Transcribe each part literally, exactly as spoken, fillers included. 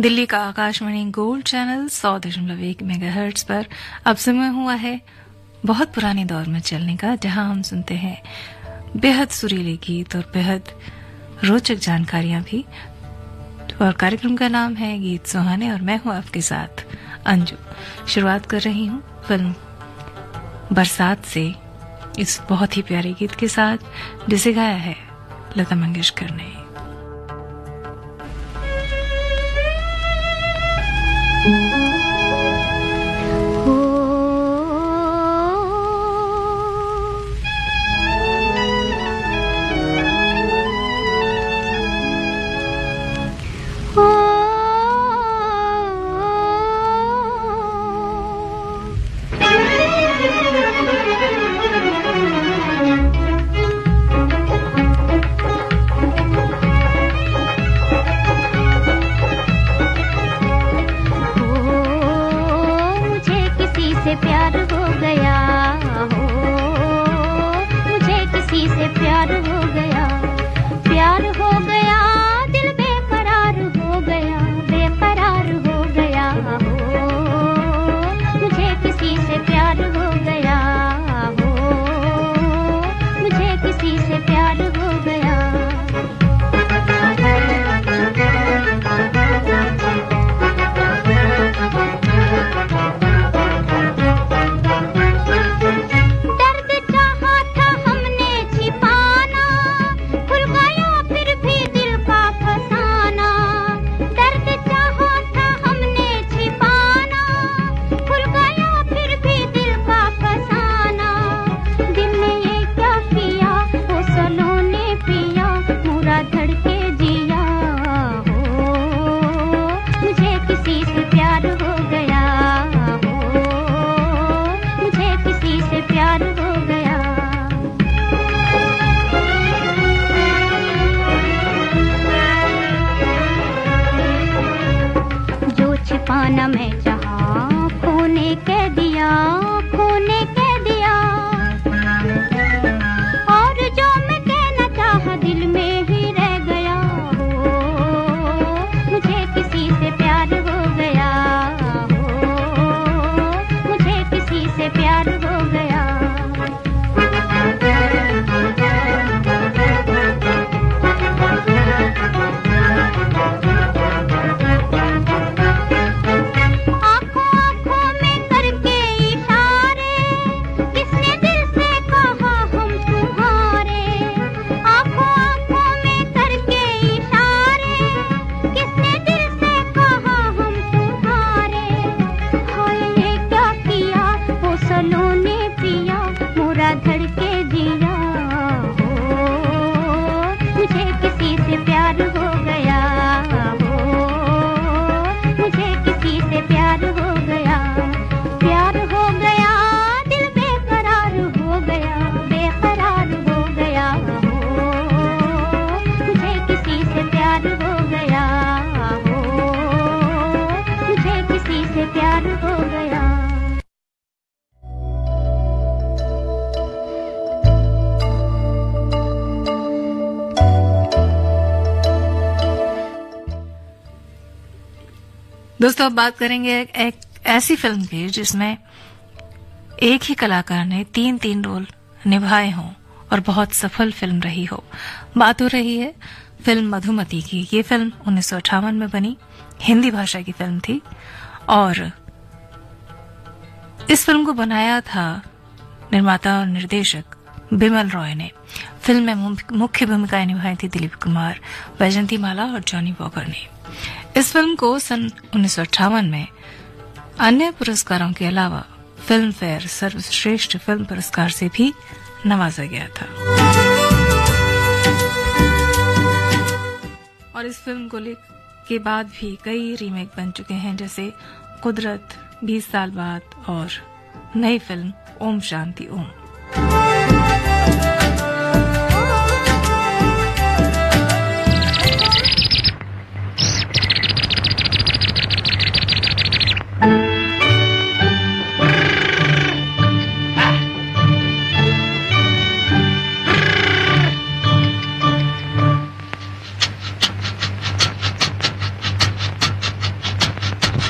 दिल्ली का Akashvani gold channel सौ दशमलव एक मेगाहर्ट्ज पर अब समय हुआ है बहुत पुराने दौर में चलने का, जहां हम सुनते हैं बेहद सुरीले गीत और बेहद रोचक जानकारियां भी। और कार्यक्रम का नाम है गीत सुहाने और मैं हूं आपके साथ अंजू। शुरुआत कर रही हूं फिल्म बरसात से इस बहुत ही प्यारे गीत के साथ, जिसे गाया है लता मंगेशकर ने। दोस्तों, अब बात करेंगे एक, एक ऐसी फिल्म की जिसमें एक ही कलाकार ने तीन तीन रोल निभाए हों और बहुत सफल फिल्म रही हो। बात हो रही है फिल्म मधुमती की। ये फिल्म उन्नीस सौ अट्ठावन में बनी, हिंदी भाषा की फिल्म थी और इस फिल्म को बनाया था निर्माता और निर्देशक बिमल रॉय ने। फिल्म में मुख्य भूमिकाएं निभाई थी दिलीप कुमार, वैजंती माला और जॉनी वॉकर ने। इस फिल्म को सन उन्नीस सौ अट्ठावन में अन्य पुरस्कारों के अलावा फिल्म फेयर सर्वश्रेष्ठ फिल्म पुरस्कार से भी नवाजा गया था। और इस फिल्म को के बाद भी कई रीमेक बन चुके हैं, जैसे कुदरत, बीस साल बाद और नई फिल्म ओम शांति ओम।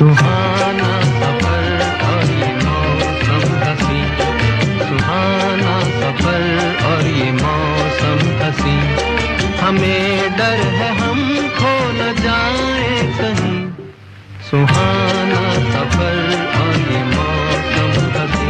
सुहाना सफर और ये मौसम हसी, सुहाना सफर और ये मौसम हसी, हमें डर है हम खो न जाए कहीं, सुहाना सफर और ये मौसम हसी।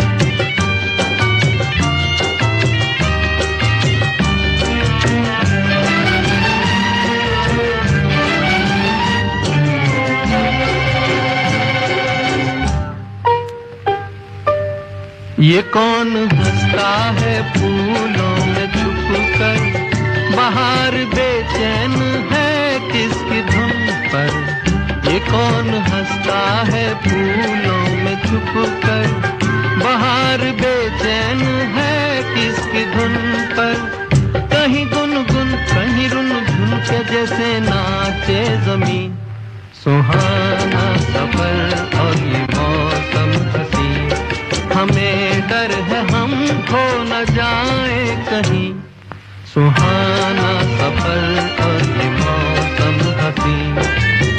ये कौन हंसता है फूलों में छुपकर, बाहर बेचैन है किसकी धुन पर, ये कौन हंसता है फूलों में छुपकर, बाहर बेचैन है किसकी धुन पर, कहीं गुनगुन कहीं रुन-झुन के जैसे नाचे ज़मीं, सुहाना सफर और ये मौसम हसी, हमें डर है हम खो न जाए कहीं, सुहाना सफर और ये मौसम हसी।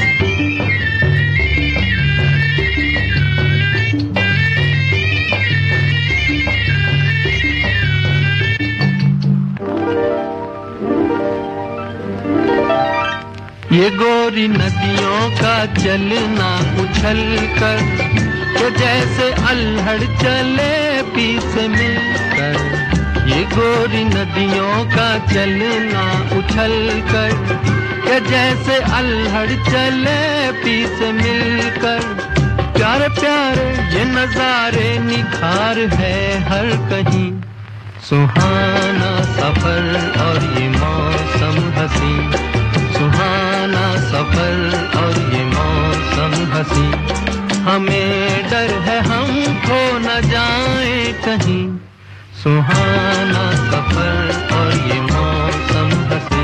ये गोरी नदियों का चलना उछल कर, के जैसे अल्हड़ चले पीस मिलकर, ये गोरी नदियों का चलना उछल कर, के जैसे अल्हड़ चले पीस मिलकर, प्यारे प्यारे ये नजारे निखार है हर कहीं, सुहाना सफर और ये मौसम हसी, सुहाना सफर और ये मौसम हसी, हमें डर है हम खो न जाए कहीं, सुहाना सफर और ये मौसम हसी।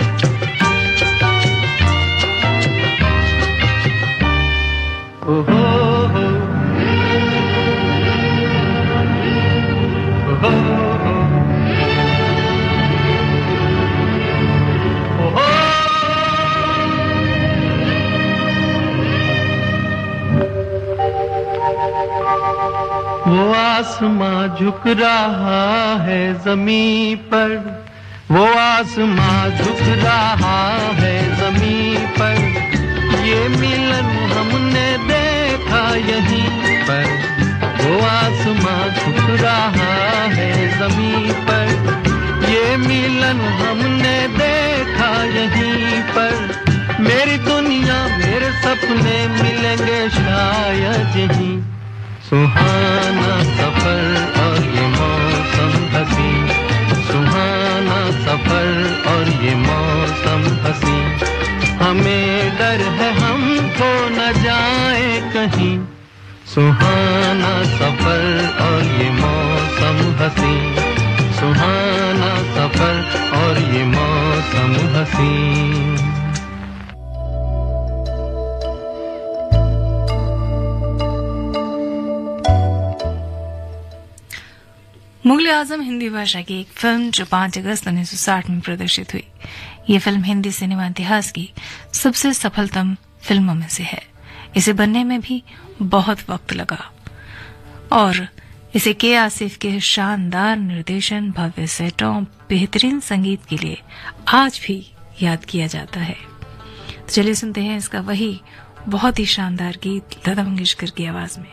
ओ हो हो, ओ हो हो, ओ हो। वो आसमां झुक रहा है ज़मीं पर, वो आसमां झुक रहा है ज़मीं पर, ये मिलन हमने देखा यहीं पर, वो आसमां झुक रहा है ज़मीं पर, ये मिलन हमने देखा यहीं पर, मेरी दुनिया मेरे सपने मिलेंगे शायद यहीं, सुहाना सफर और ये मौसम हसी, सुहाना सफर और ये मौसम हसी, हमें डर है हम खो न जाए कहीं, सुहाना सफर और ये मौसम हसी, सुहाना सफर और ये मौसम हसी। मुगल आजम हिंदी भाषा की एक फिल्म जो पाँच अगस्त उन्नीस सौ साठ में प्रदर्शित हुई। ये फिल्म हिंदी सिनेमा इतिहास की सबसे सफलतम फिल्मों में से है। इसे बनने में भी बहुत वक्त लगा और इसे के आसिफ के शानदार निर्देशन, भव्य सेटों, बेहतरीन संगीत के लिए आज भी याद किया जाता है। तो चलिए सुनते हैं इसका वही बहुत ही शानदार गीत लता मंगेशकर की आवाज में।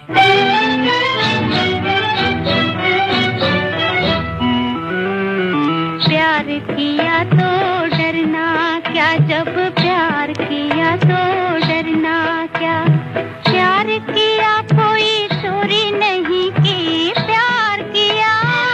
प्यार किया तो डरना क्या, जब प्यार किया तो डरना क्या, प्यार किया कोई चोरी नहीं की, प्यार किया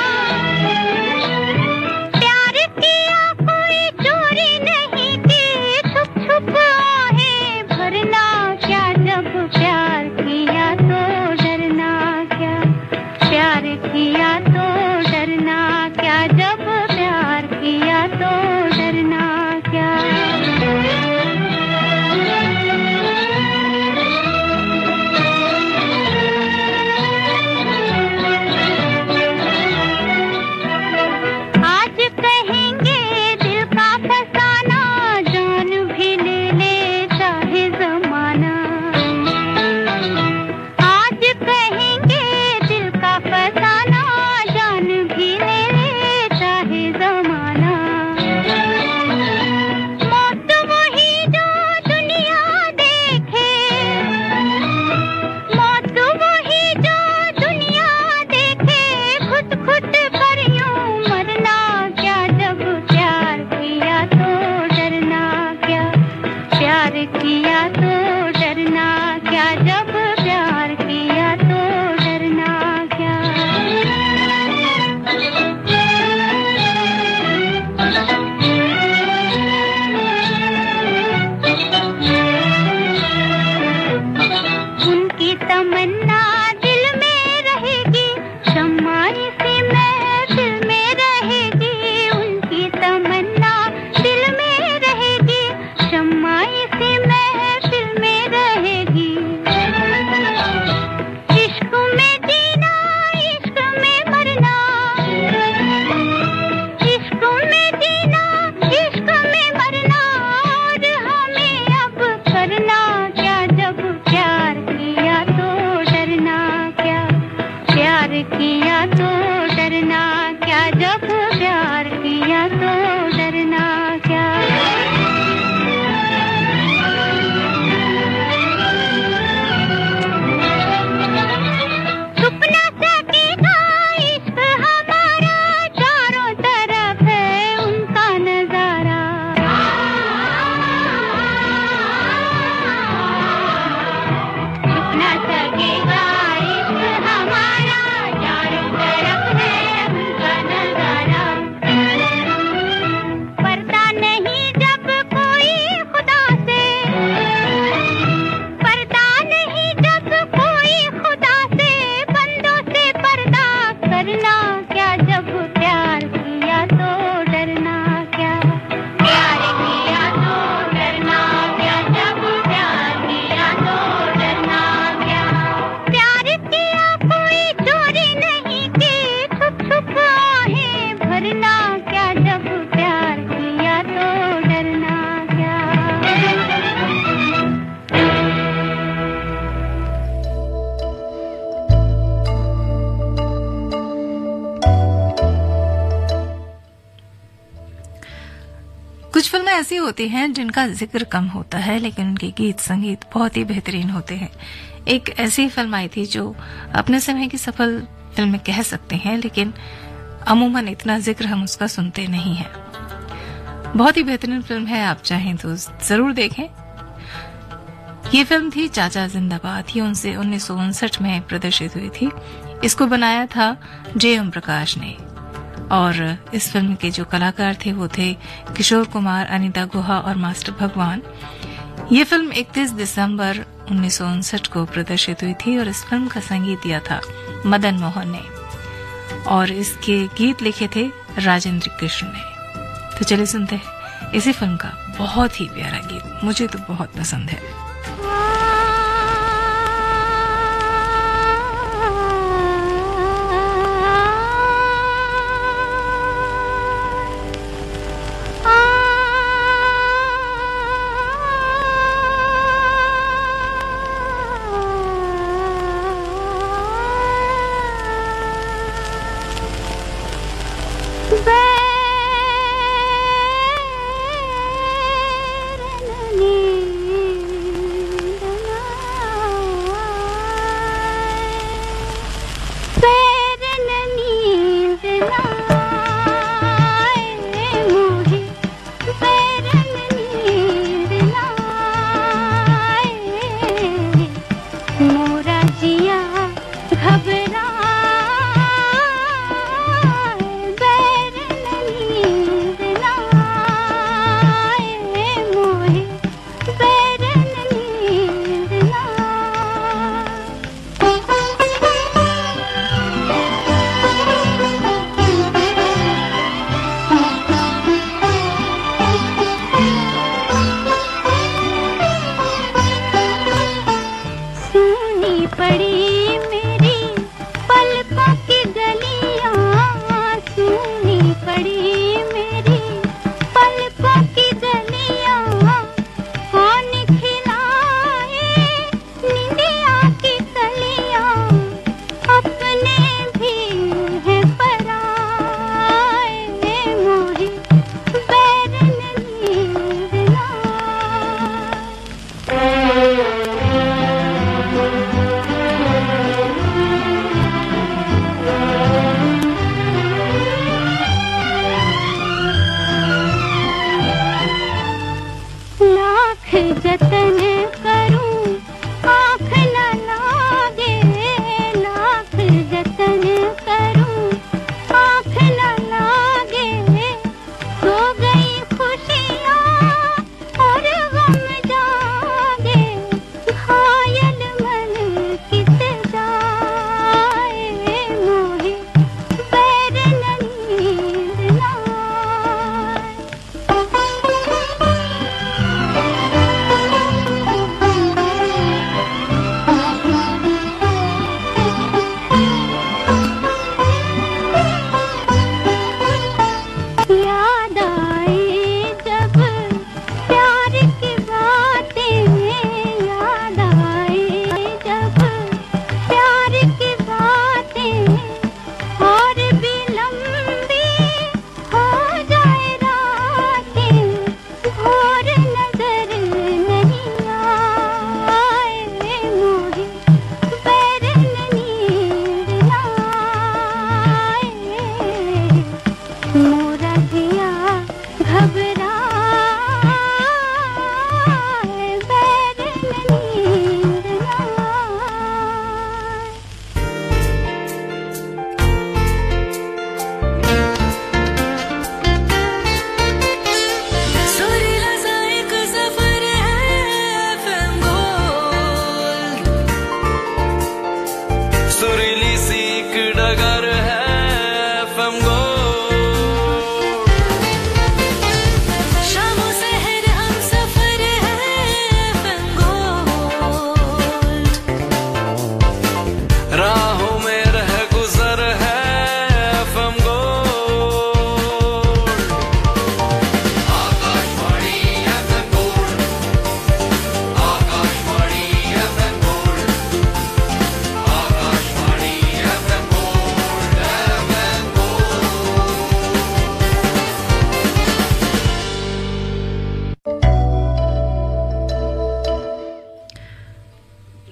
प्यार किया कोई चोरी नहीं की, छुप छुप आहें भरना क्या, जब प्यार किया तो डरना क्या, प्यार किया तो डरना क्या, जब प्यार किया तो डरना क्या। आज कहेंगे दिल का फसाना, जान भी ले ले चाहे जमाना, फिल्में ऐसी होती हैं जिनका जिक्र कम होता है लेकिन उनके गीत संगीत बहुत ही बेहतरीन होते हैं। एक ऐसी फिल्म आई थी जो अपने समय की सफल फिल्म कह सकते हैं, लेकिन अमूमन इतना जिक्र हम उसका सुनते नहीं हैं। बहुत ही बेहतरीन फिल्म है, आप चाहें तो जरूर देखें। ये फिल्म थी चाचा जिंदाबाद। ये उनसे उन्नीस सौ उनसठ में प्रदर्शित हुई थी। इसको बनाया था जे ओम प्रकाश ने और इस फिल्म के जो कलाकार थे वो थे किशोर कुमार, अनीता गुहा और मास्टर भगवान। ये फिल्म इकतीस दिसंबर उन्नीस सौ उनसठ को प्रदर्शित हुई थी और इस फिल्म का संगीत दिया था मदन मोहन ने और इसके गीत लिखे थे राजेंद्र कृष्ण ने। तो चलिए सुनते हैं इसी फिल्म का बहुत ही प्यारा गीत, मुझे तो बहुत पसंद है।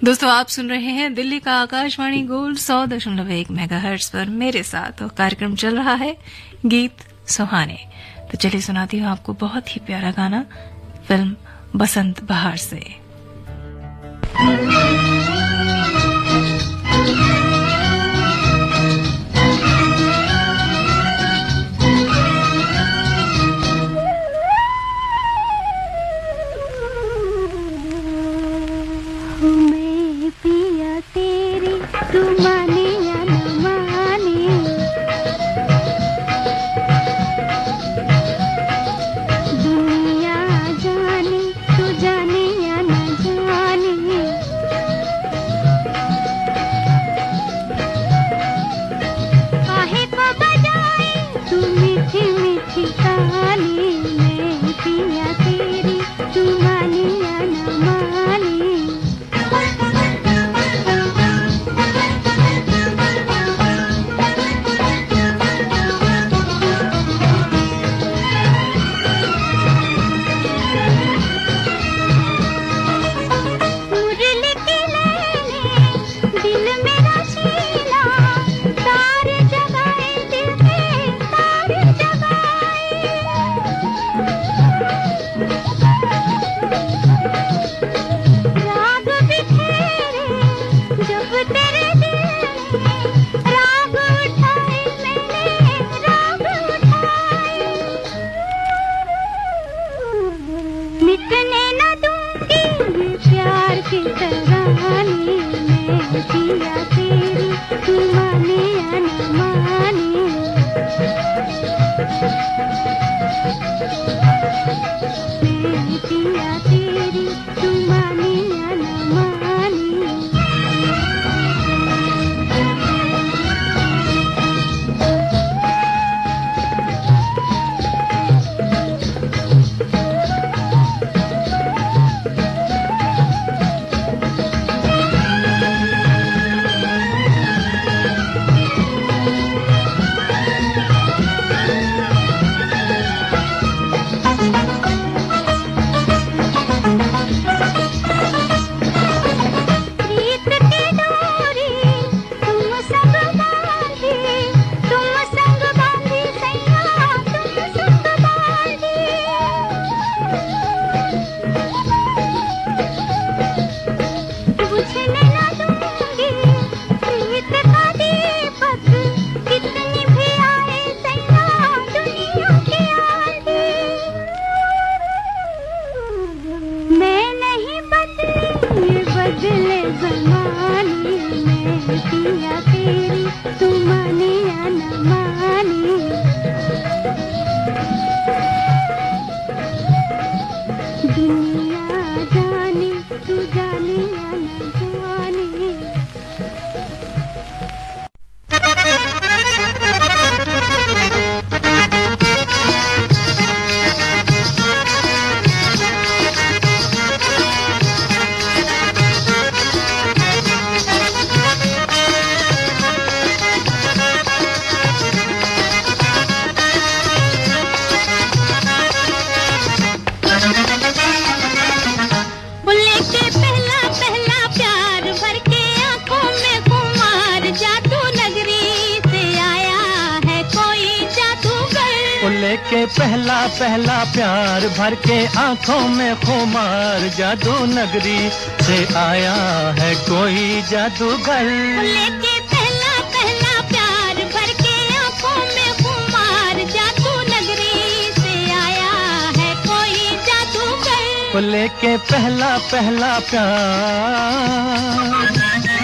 दोस्तों आप सुन रहे हैं दिल्ली का आकाशवाणी गोल्ड सौ दशमलव एक मेगाहर्ट्ज पर मेरे साथ, और कार्यक्रम चल रहा है गीत सुहाने। तो चलिए सुनाती हूँ आपको बहुत ही प्यारा गाना फिल्म बसंत बहार से। तू माने या न माने, दुनिया जाने तू जाने या न जाने, काहे को बजाए तू मीठी मीठी ताली, मैं पिया तेरी तू माने या न माने। के पहला पहला प्यार भर के आंखों में खुमार, जादू नगरी से आया है कोई जादूगर। लेके पहला पहला प्यार भर के आंखों में खुमार, जादू नगरी से आया है कोई जादूगर। लेके पहला पहला प्यार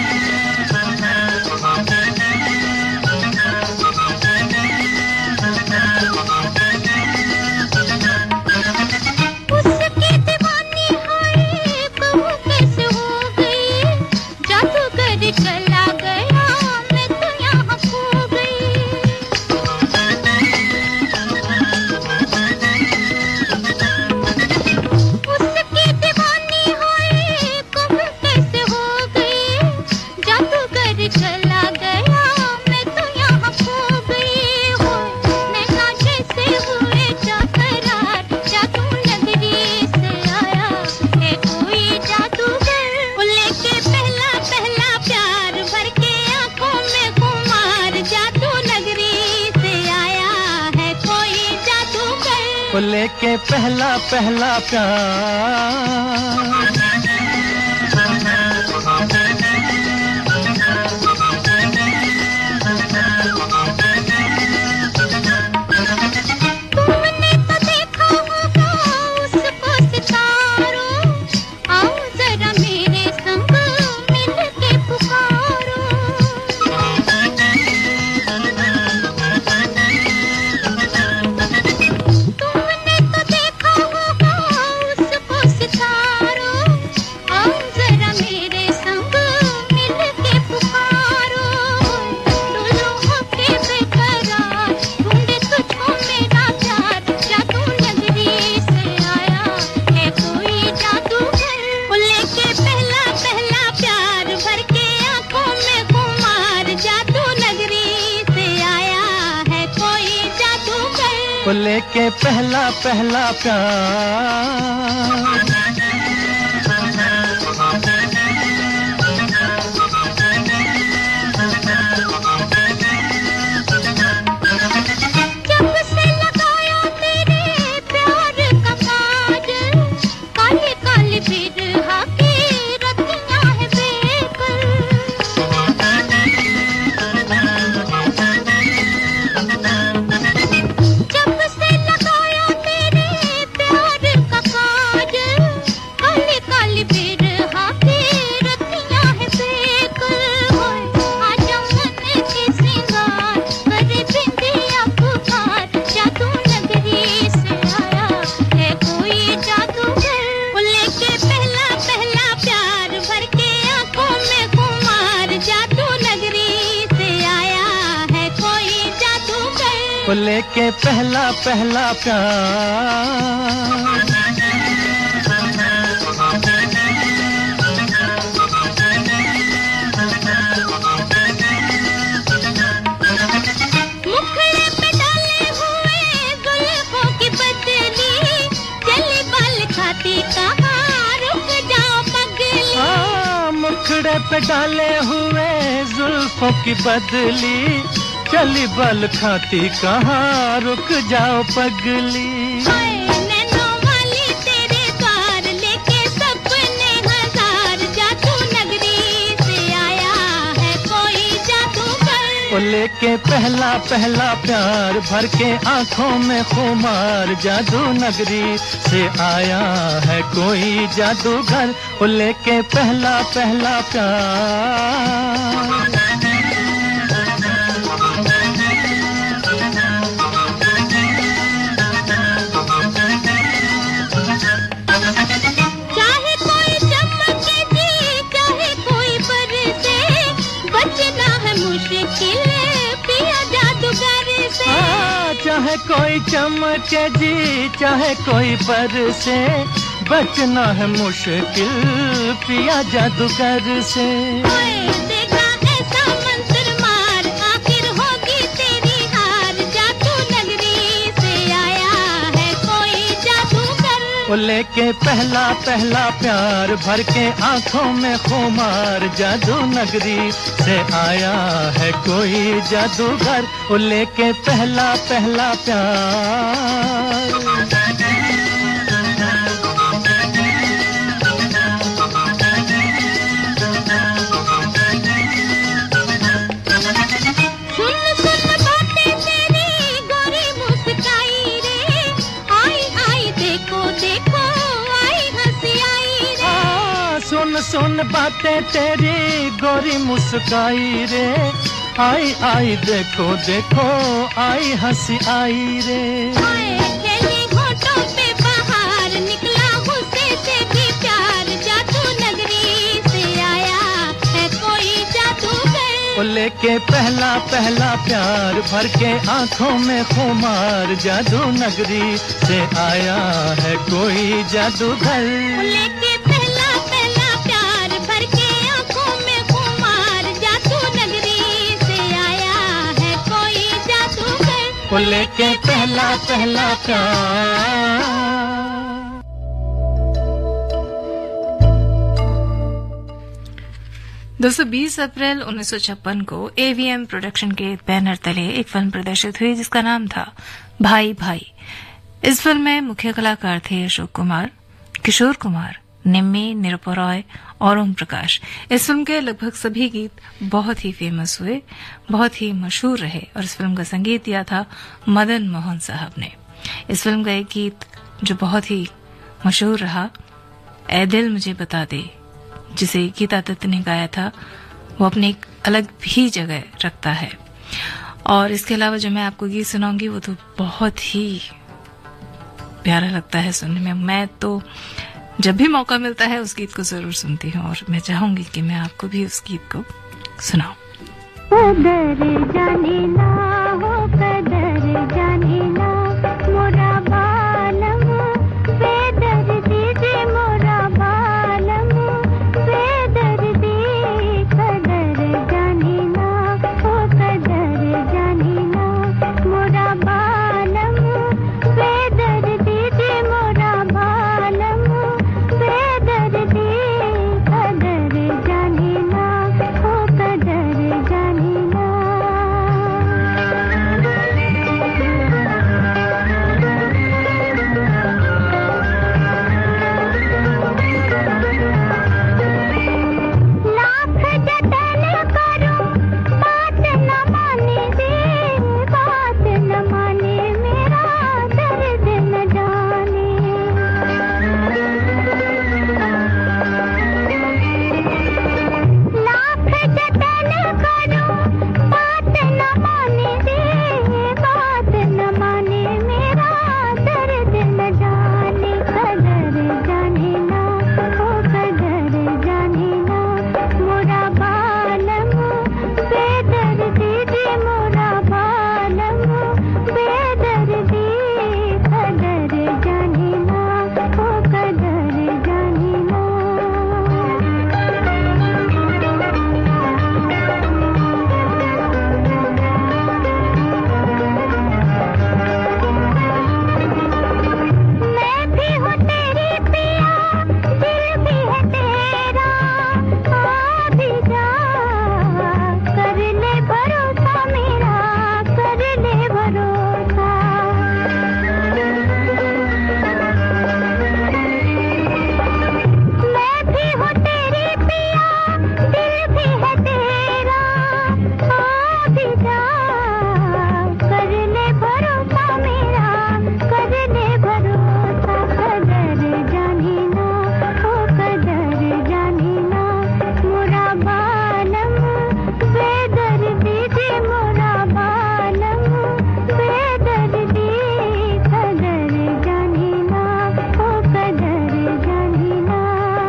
चला गया मैं तो यहाँ खो गई। उसकी दीवानी हुई कब कैसे लेके पहला पहला प्यार लेके पहला पहला प्यार जब से लगाया तेरे प्यार का काज काले काले बिरहा की रतियां है बेकल लेके पहला पहला प्यार मुखड़े पे डाले हुए जुल्फों की बदली चली बल खाती कहाँ रुक जाओ पगली हाँ मुखड़े पे डाले हुए जुल्फों की बदली चली बल खाती कहाँ रुक जाओ पगली नैनों वाली तेरे द्वार लेके सपने हजार जादू नगरी से आया है कोई जादूगर वो लेके पहला पहला प्यार भर के आंखों में खुमार जादू नगरी से आया है कोई जादूगर वो लेके पहला पहला प्यार चाहे कोई चमके जी चाहे कोई बरसे बचना है मुश्किल पिया जादूगर से देखा ऐसा मंत्र मार आखिर होगी तेरी हार जादू नगरी से आया है कोई जादूगर वो लेके पहला पहला प्यार भर के आंखों में खुमार जादू नगरी से आया है कोई जादूगर वो लेके पहला पहला प्यार सुन बातें तेरी गोरी मुस्काई रे आई आई देखो देखो आई हंसी आई रे खेली होठों पे बाहर निकला गुस्से से भी प्यार जादू नगरी से आया है कोई जादूगर वो लेके पहला पहला प्यार भर के आंखों में खुमार जादू नगरी से आया है कोई जादूगर लेके पहला पहला प्यार भर के आंखों में खुमार जादू नगरी से आया है कोई जादूगर वो लेके पहला पहला प्यार। दो सौ बीस अप्रैल उन्नीस सौ छप्पन को एवीएम प्रोडक्शन के बैनर तले एक फिल्म प्रदर्शित हुई जिसका नाम था भाई भाई। इस फिल्म में मुख्य कलाकार थे अशोक कुमार, किशोर कुमार, निम्मी, निरुपा रॉय और ओम प्रकाश। इस फिल्म के लगभग सभी गीत बहुत ही फेमस हुए, बहुत ही मशहूर रहे और इस फिल्म का संगीत दिया था मदन मोहन साहब ने। इस फिल्म का एक गीत जो बहुत ही मशहूर रहा, ऐ दिल मुझे बता दे, जिसे गीता दत्त ने गाया था, वो अपनी एक अलग भी जगह रखता है। और इसके अलावा जो मैं आपको गीत सुनाऊंगी वो तो बहुत ही प्यारा लगता है सुनने में। मैं तो जब भी मौका मिलता है उस गीत को जरूर सुनती हूँ और मैं चाहूंगी कि मैं आपको भी उस गीत को सुनाऊं। कदर जाने ना हो, कदर जाने ना मोरा बालम, बेदर्दी जे मोरा बालम, बेदर्दी कदर जाने ना हो, कदर जाने ना मोरा बालम, बेदर्दी जे मोरा बालम, बेदर्दी कदर जाने ना हो, कदर जाने ना। लाख जतन करूं बात न माने दे, बात न माने मेरा दर्द न जाने। लाख जतन करूं बात न माने दे, बात न माने मेरा दर्द न जाने। कदर जाने ना हो, कदर जाने ना मोरा बालम, बेदर्दी जे मोरा बालम, बेदर्दी कदर जाने ना हो, कदर जाने ना। मैं भी हूँ तेरी पिया, दिल भी है तेरा, आ भी जा, कर ले भरोसा मेरा, कर ले भरोसा। मैं भी हूँ तेरी पिया, दिल भी है तेरा, आ भी जा, कर ले भरोसा मेरा, कर ले भरोसा। कदर जाने ना हो, कदर जाने ना मोरा बालम, बेदर्दी जे मोरा बालम, बेदर्दी कदर जाने ना हो, कदर जाने ना।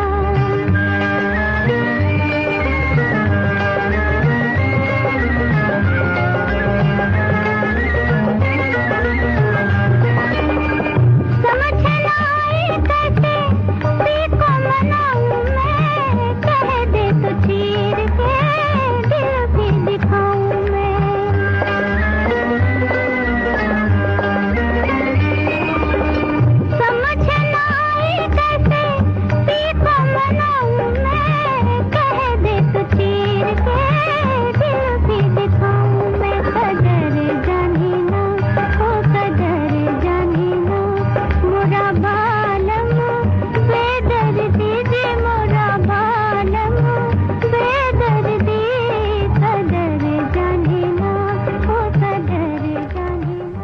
समझ न आए कैसे पी को मनाऊं मैं, कह दे तो चीर के दिल भी दिखाऊं मैं। समझ न आए कैसे पी को मनाऊं मैं, कह दे तो चीर के दिल भी दिखाऊं मैं। कदर जाने ना हो, कदर जाने ना मोरा बालम, बेदर्दी जे मोरा बालम, बेदर्दी कदर जाने ना हो, कदर जाने ना।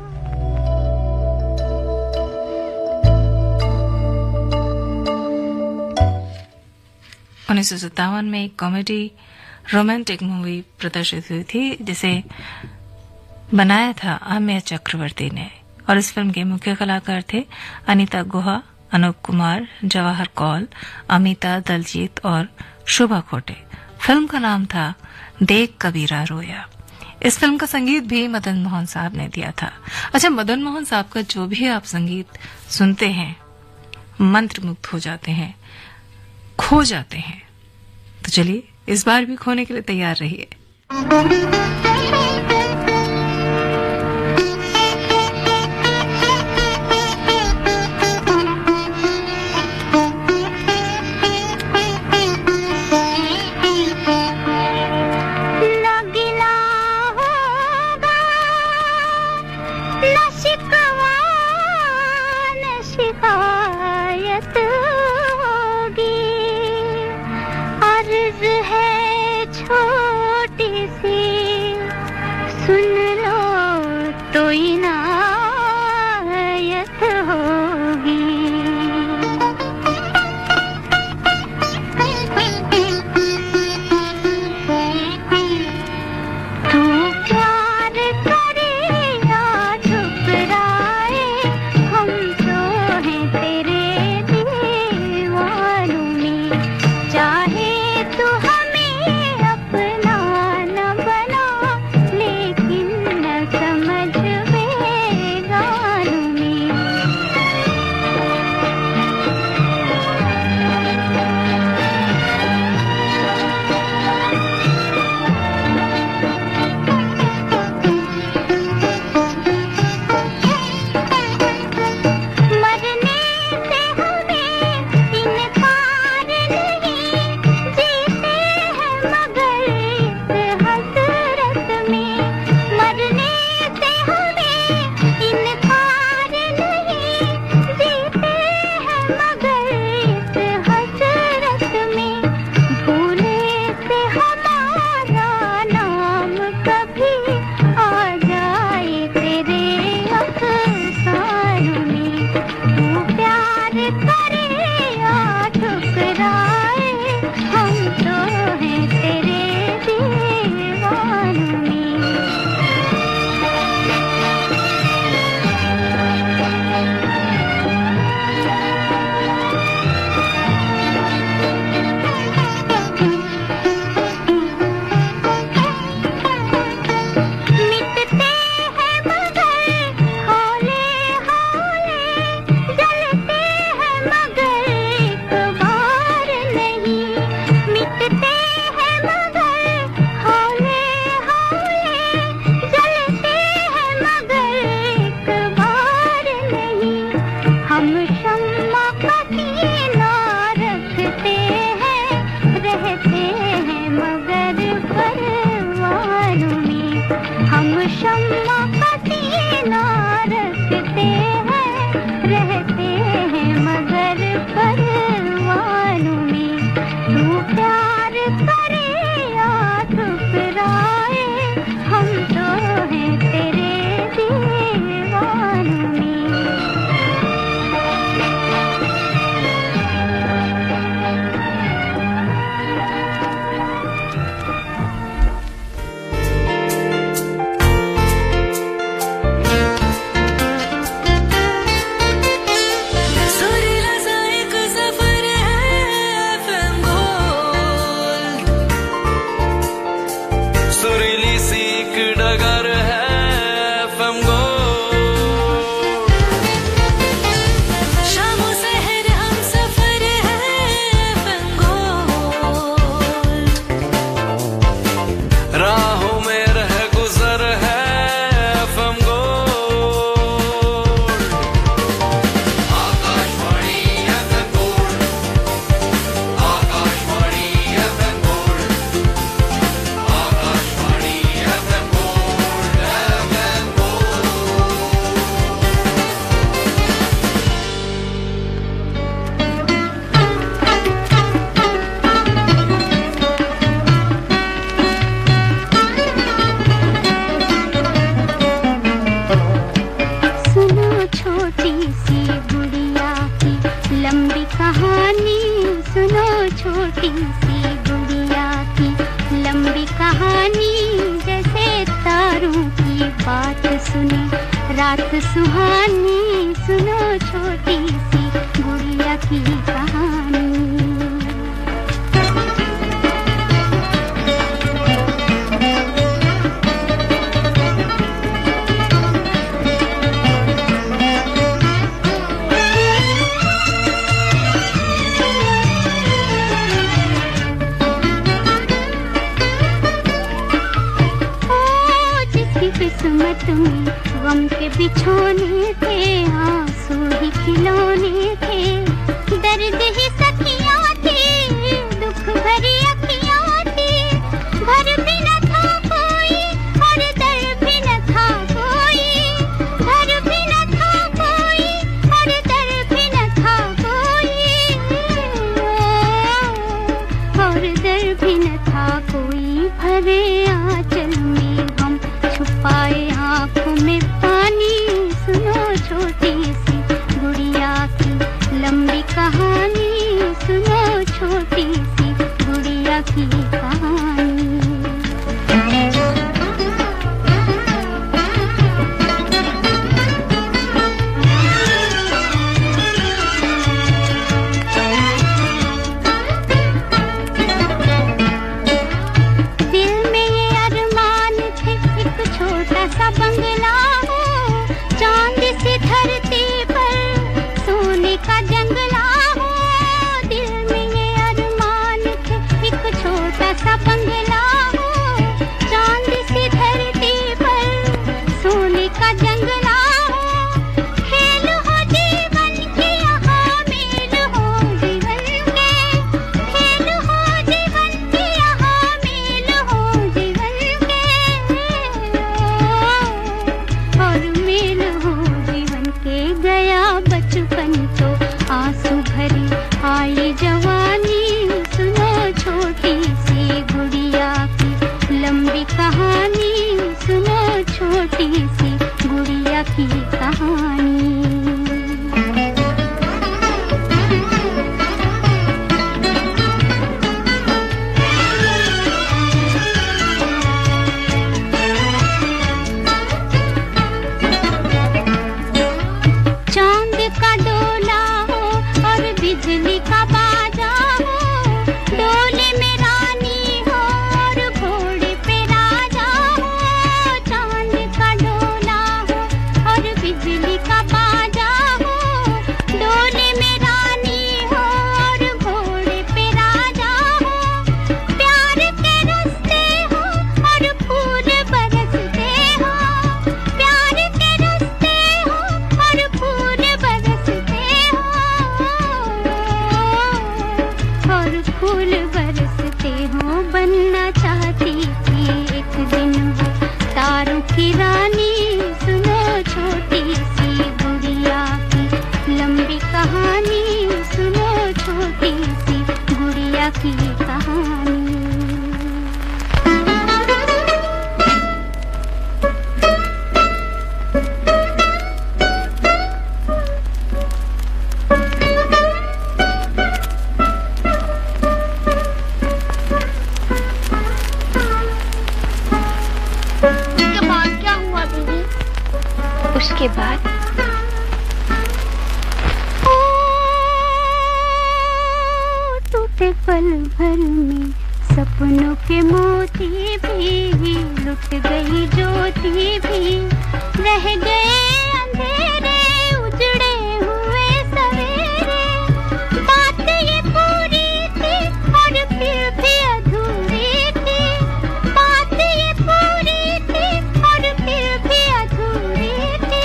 उन्नीस सौ सत्तावन में एक कॉमेडी रोमांटिक मूवी प्रदर्शित हुई थी जिसे बनाया था आमिर चक्रवर्ती ने और इस फिल्म के मुख्य कलाकार थे अनीता गुहा, अनूप कुमार, जवाहर कौल, अमिता दलजीत और शोभा खोटे। फिल्म का नाम था देख कबीरा रोया। इस फिल्म का संगीत भी मदन मोहन साहब ने दिया था। अच्छा, मदन मोहन साहब का जो भी आप संगीत सुनते हैं मंत्रमुग्ध हो जाते हैं, खो जाते हैं। तो चलिए इस बार भी खोने के लिए तैयार रहिए। न गिला होगा न शिकवा छोटी सी सुन लो तो इनायत होगी। किस्मत में गम के बिछोने थे, आंसू ही खिलौने थे, दर्द ही सखियां थी, दुख भरी अखियां थी, घर भी न था कोई और दर भी न था कोई, घर भी न था कोई और दर भी न था कोई, और दर भी न था कोई, भरे आंचल में हम छुपाए आंखों में पानी। सुनो छोटी सी गुड़िया की लंबी कहानी, सुनो छोटी सी गुड़िया की कहानी। दिल में ये अरमान थे एक छोटा सा बंगला हो, चांद सी धरती पर सोने का जंगला हो। दिल में ये अरमान थे एक छोटा सा बंगला हो, चांद सी धरती पर सोने का जंगला हो। खेल हो जीवन के यहाँ मेल हो जीवन के, खेल हो जीवन के यहाँ मेल हो जीवन के, और मेल हो जीवन के। गया बचपन तो आंसू भरी आई जवानी, सुनो छोटी सी गुड़िया की लंबी कहानी, सुनो छोटी सी गुड़िया की कहानी। चांद का डोला हो और बिजली का बाजा हो, डोले में रानी हो और घोड़े पे राजा हो। चांद का डोला हो और बिजली का बाजा हो, डोले में रानी हो और घोड़े पे राजा हो। प्यार के रास्ते हो और फूल बरसते हो, प्यार के रास्ते हो और फूल बरसते हो, और फूल बरसते हो। बनना चाहती थी एक दिन वो तारों की रानी, सुनो छोटी सी गुड़िया की लंबी कहानी, सुनो छोटी सी गुड़िया की कहानी। उसके बाद क्या हुआ दीदी? उसके बाद ओ, टूटे पल भर में सपनों के मोती भी, लुट गई ज्योति भी, रह गए अंधेरे उजड़े हुए सवेरे। बात ये पूरी थी और फिर भी अधूरी थी, बात ये पूरी थी और फिर भी अधूरी थी।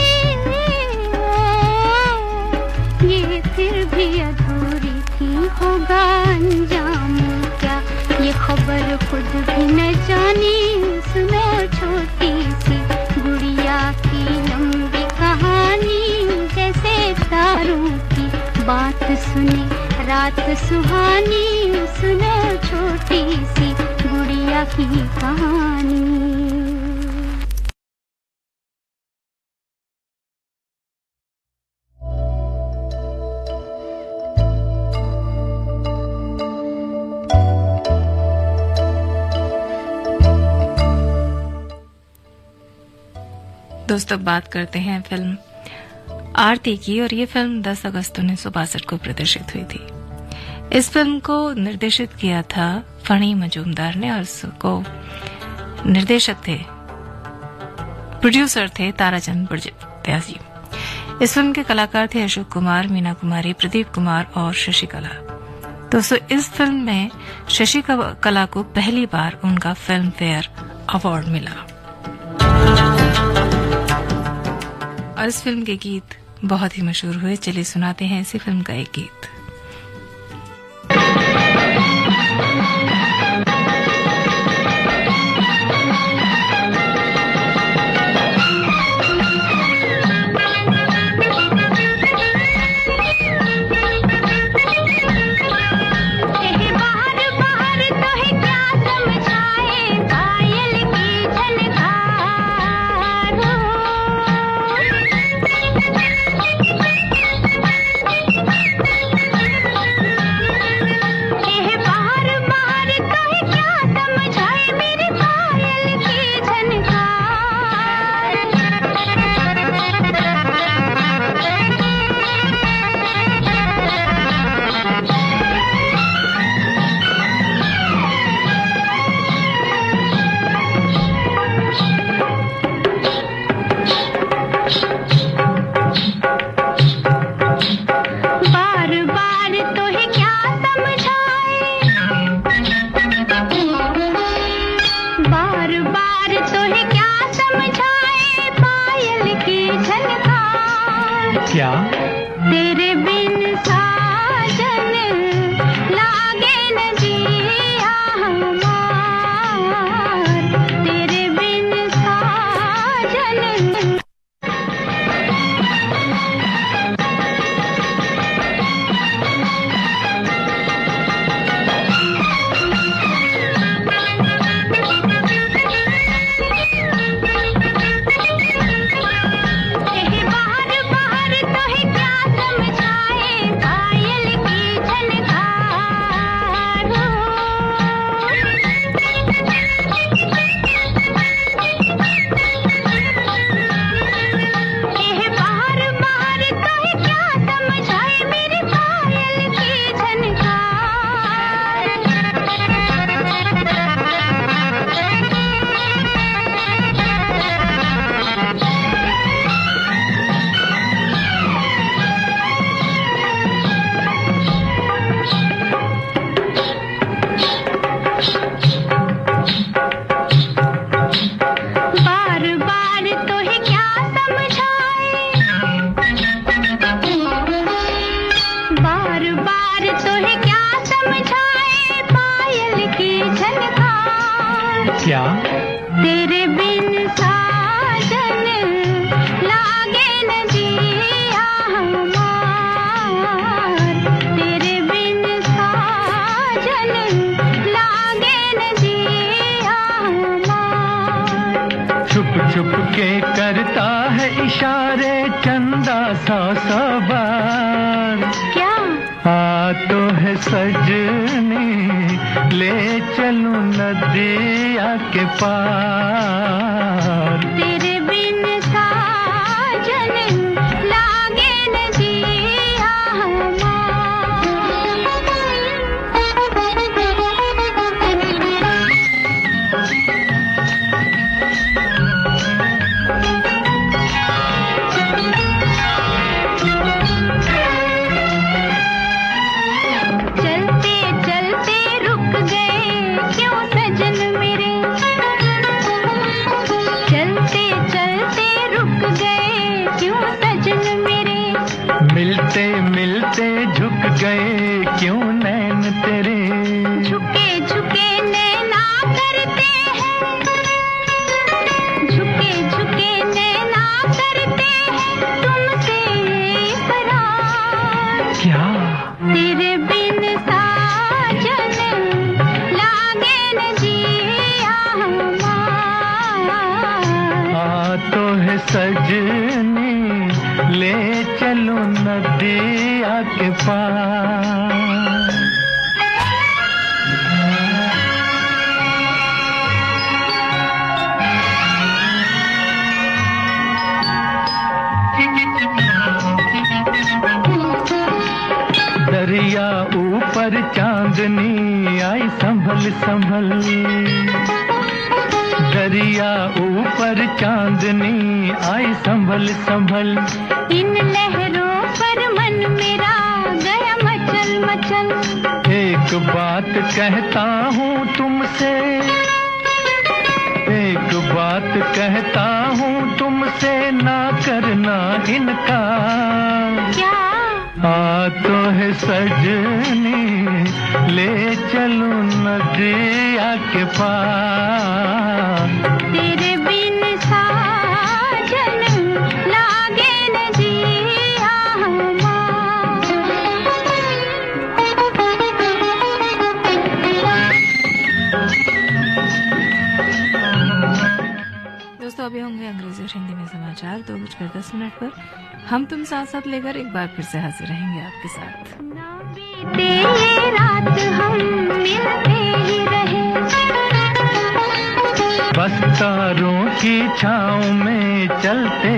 ये फिर भी अधूरी थी, होगा अंजाम क्या ये खबर खुद भी न जानी। सुनो छोटी सी गुड़िया की लंबी कहानी, जैसे तारों की बात सुने रात सुहानी, सुनो छोटी सी गुड़िया की कहानी। दोस्तों, बात करते हैं फिल्म आरती की। और ये फिल्म दस अगस्त उन्नीस सौ बासठ को प्रदर्शित हुई थी। इस फिल्म को निर्देशित किया था फणी मजूमदार ने, और इसको निर्देशक थे, प्रोड्यूसर थे ताराचंद बड़त्याजी। इस फिल्म के कलाकार थे अशोक कुमार, मीना कुमारी, प्रदीप कुमार और शशिकला। दोस्तों, इस फिल्म में शशिकला को पहली बार उनका फिल्म फेयर अवार्ड मिला। और इस फिल्म के गीत बहुत ही मशहूर हुए। चलिए सुनाते हैं इसी फिल्म का एक गीत। बाहर बाहर तो है क्या समझाए, क्या? तेरे बिन साजन लागे न जिया हमार, तेरे बिन साजन। क्या? तेरे बिन साजन लागे न जिया हमार, तेरे बिन साजन लागे न जिया हमार। छुप छुप के करता है इशारे चंदा सौ सौ बार। क्या? आ तो है सजनी ले चलूं नदिया के पार। तेरे बिन साजन लागे न जिया चलते चलते रुक गए क्यों सजन मेरे, चलते चलते रुक गए क्यों सजन मेरे। मिलते मिलते झुक गए क्यों नैन तेरे। झुके झुके नैना करते हैं, झुके झुके नैना करते हैं तुमसे इकरार। क्या? तेरे बिन साजन लागे न जिया हमार। आ तो है सजनी ले चलूं नदिया के पार। दरिया ऊपर चांदनी आई संभल संभल। दरिया ऊपर चांदनी आई संभल संभल। इन लहरों पर मन मेरा गया मचल मचल। एक बात कहता हूँ तुमसे, एक बात कहता हूँ तुमसे ना करना इनकार। क्या? आ तो है सजनी ले चलूं नदिया के पार। तेरे बिन साजन लागे न जिया दोस्तों अभी होंगे अंग्रेजी और हिंदी में समाचार दो बजकर दस मिनट पर। हम तुम साथ साथ लेकर एक बार फिर से हाजिर रहेंगे आपके साथ। ना बीते ये रात हम मिलते ही रहे, बस तारों की छाँव में चलते